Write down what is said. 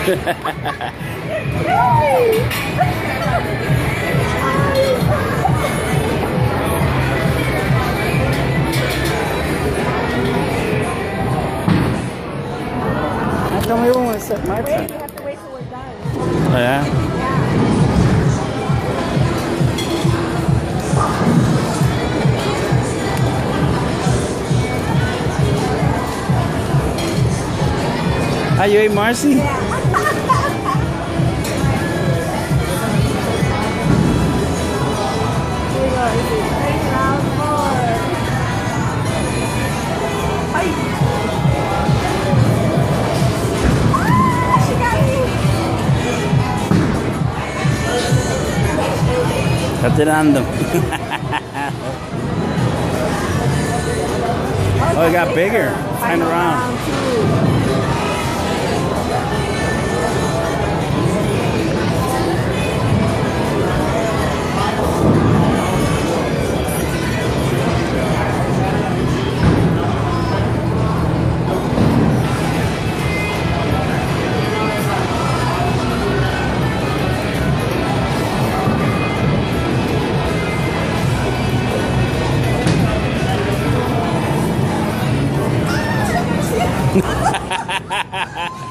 How come we don't want to set my time? Wait, you have to wait till we're done. Oh, yeah? Are you ate Marcy? Yeah. Here we go. This is round 4. Hi. She got me. Está tirando. Oh, it got bigger. Turn around. Round 2.